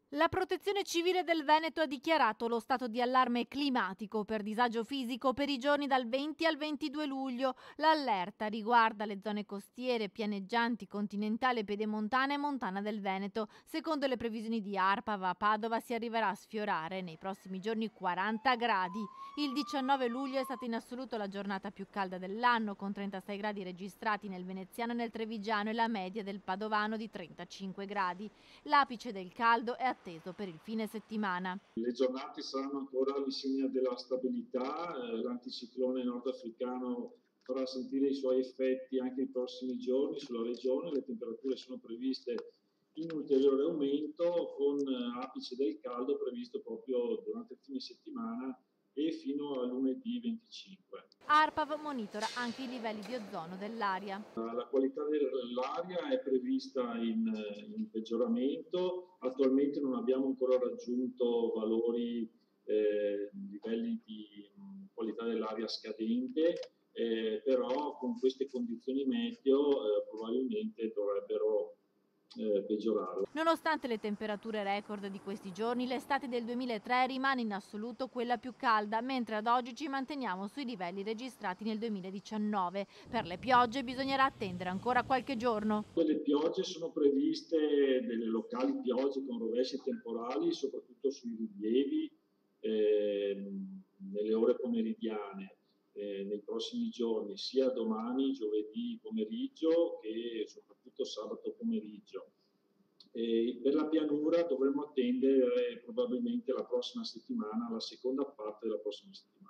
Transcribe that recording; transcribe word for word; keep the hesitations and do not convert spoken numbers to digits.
La Protezione Civile del Veneto ha dichiarato lo stato di allarme climatico per disagio fisico per i giorni dal venti al ventidue luglio. L'allerta riguarda le zone costiere, pianeggianti, continentali, pedemontane e montana del Veneto. Secondo le previsioni di ARPAV, a Padova si arriverà a sfiorare nei prossimi giorni quaranta gradi. Il diciannove luglio è stata in assoluto la giornata più calda dell'anno, con trentasei gradi registrati nel veneziano e nel trevigiano e la media del padovano di trentacinque gradi. L'apice del caldo è atteso per il fine settimana. Le giornate saranno ancora all'insegna della stabilità, eh, l'anticiclone nordafricano farà sentire i suoi effetti anche nei prossimi giorni sulla regione, le temperature sono previste in ulteriore aumento con eh, apice del caldo previsto proprio durante il fine settimana e fino a lunedì venticinque. ARPAV monitora anche i livelli di ozono dell'aria. La qualità dell'aria è prevista in, in peggioramento, attualmente non abbiamo ancora raggiunto valori, eh, livelli di mh, qualità dell'aria scadente, eh, però con queste condizioni meteo eh, probabilmente dovrebbero eh, peggiorare. Nonostante le temperature record di questi giorni, l'estate del duemilatré rimane in assoluto quella più calda, mentre ad oggi ci manteniamo sui livelli registrati nel duemiladiciannove. Per le piogge bisognerà attendere ancora qualche giorno. Le piogge sono previste, delle locali piogge con rovesci temporali, soprattutto sui rilievi, ehm, nelle ore pomeridiane, eh, nei prossimi giorni, sia domani, giovedì pomeriggio, che soprattutto sabato pomeriggio. E per la pianura dovremo attendere probabilmente la prossima settimana, la seconda parte della prossima settimana.